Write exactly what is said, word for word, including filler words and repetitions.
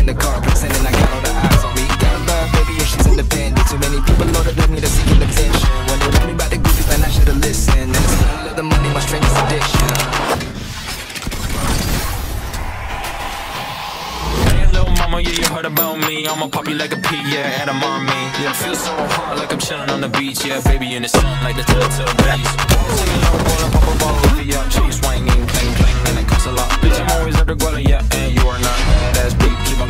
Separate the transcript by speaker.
Speaker 1: the car, pretending I got all the eyes on me. Got a bad baby and she's independent. Too many people loaded up me to seeking attention. When they told me about the goofy plan, I should've listened. And it's not the money, my strangest addiction.
Speaker 2: Mama, yeah, you heard about me. I'ma pop you like a pea, yeah, at a mommy. Yeah, feel so hot like I'm chilling on the beach. Yeah, baby in the sun like the Teletubbies. Singing low, rollin', pop a ball, V up, chain swinging, clang, clang, and it costs a lot. Bitch, I'm always at the guala, yeah, and you are not. That's beat, keep on